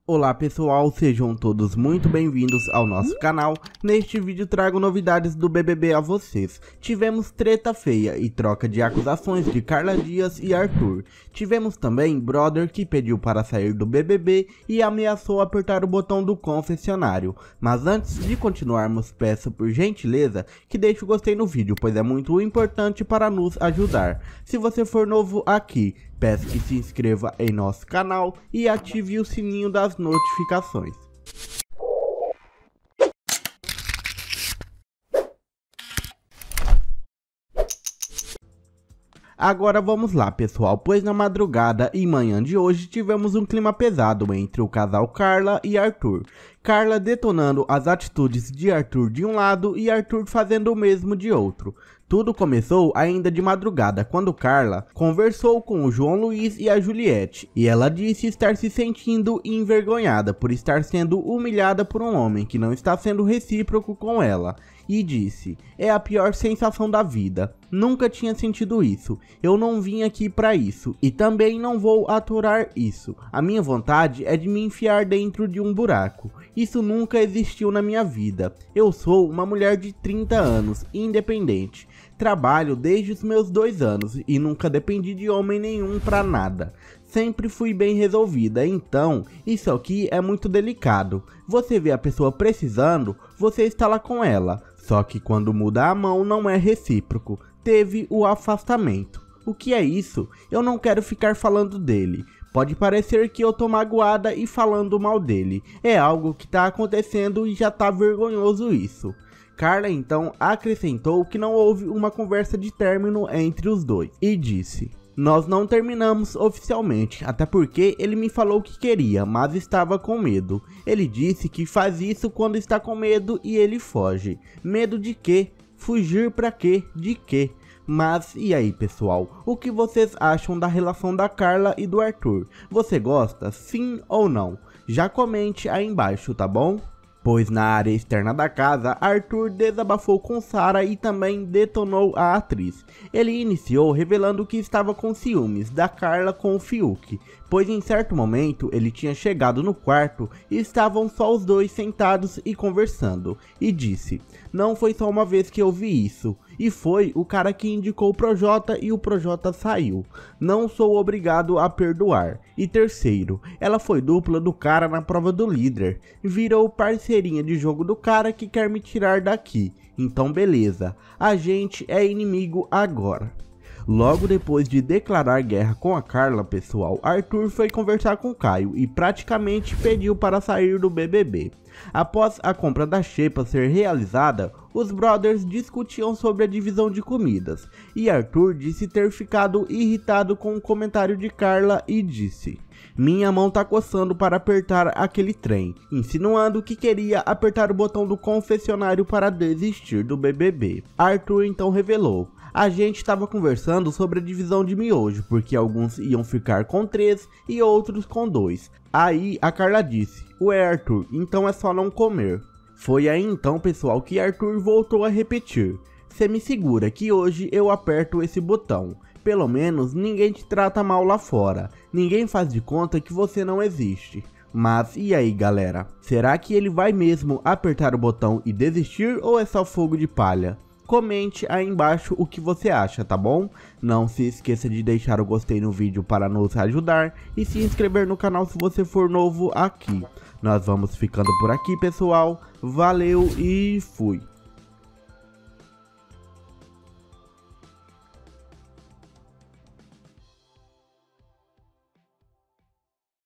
Olá pessoal, sejam todos muito bem-vindos ao nosso canal. Neste vídeo trago novidades do BBB a vocês. Tivemos treta feia e troca de acusações de Carla Dias e Arthur. Tivemos também brother que pediu para sair do BBB e ameaçou apertar o botão do confessionário. Mas antes de continuarmos, peço por gentileza que deixe o gostei no vídeo, pois é muito importante para nos ajudar. Se você for novo aqui, peço que se inscreva em nosso canal e ative o sininho das notificações. Agora vamos lá pessoal, pois na madrugada e manhã de hoje tivemos um clima pesado entre o casal Carla e Arthur. Carla detonando as atitudes de Arthur de um lado e Arthur fazendo o mesmo de outro. Tudo começou ainda de madrugada, quando Carla conversou com o João Luiz e a Juliette, e ela disse estar se sentindo envergonhada por estar sendo humilhada por um homem que não está sendo recíproco com ela. E disse, é a pior sensação da vida, nunca tinha sentido isso, eu não vim aqui pra isso, e também não vou aturar isso, a minha vontade é de me enfiar dentro de um buraco, isso nunca existiu na minha vida, eu sou uma mulher de 30 anos, independente, trabalho desde os meus 2 anos e nunca dependi de homem nenhum pra nada. Sempre fui bem resolvida, então isso aqui é muito delicado. Você vê a pessoa precisando, você está lá com ela. Só que quando muda a mão não é recíproco. Teve o afastamento. O que é isso? Eu não quero ficar falando dele. Pode parecer que eu tô magoada e falando mal dele. É algo que tá acontecendo e já tá vergonhoso isso. Carla então acrescentou que não houve uma conversa de término entre os dois. E disse... Nós não terminamos oficialmente, até porque ele me falou que queria, mas estava com medo. Ele disse que faz isso quando está com medo e ele foge. Medo de quê? Fugir pra quê? De quê? Mas e aí pessoal, o que vocês acham da relação da Carla e do Arthur? Você gosta? Sim ou não? Já comente aí embaixo, tá bom? Pois na área externa da casa, Arthur desabafou com Sarah e também detonou a atriz. Ele iniciou revelando que estava com ciúmes da Carla com o Fiuk, pois em certo momento ele tinha chegado no quarto e estavam só os dois sentados e conversando, e disse, não foi só uma vez que eu vi isso, e foi o cara que indicou o Projota e o Projota saiu, não sou obrigado a perdoar. E terceiro, ela foi dupla do cara na prova do líder, virou parceirinha de jogo do cara que quer me tirar daqui, então beleza, a gente é inimigo agora. Logo depois de declarar guerra com a Carla, pessoal, Arthur foi conversar com Caio e praticamente pediu para sair do BBB. Após a compra da xepa ser realizada, os brothers discutiam sobre a divisão de comidas, e Arthur disse ter ficado irritado com o comentário de Carla e disse... Minha mão tá coçando para apertar aquele trem, insinuando que queria apertar o botão do confessionário para desistir do BBB. Arthur então revelou, a gente estava conversando sobre a divisão de miojo, porque alguns iam ficar com 3 e outros com 2. Aí a Carla disse, ué Arthur, então é só não comer. Foi aí então pessoal que Arthur voltou a repetir, cê me segura que hoje eu aperto esse botão. Pelo menos ninguém te trata mal lá fora, ninguém faz de conta que você não existe. Mas e aí galera, será que ele vai mesmo apertar o botão e desistir ou é só fogo de palha? Comente aí embaixo o que você acha, tá bom? Não se esqueça de deixar o gostei no vídeo para nos ajudar e se inscrever no canal se você for novo aqui. Nós vamos ficando por aqui pessoal, valeu e fui!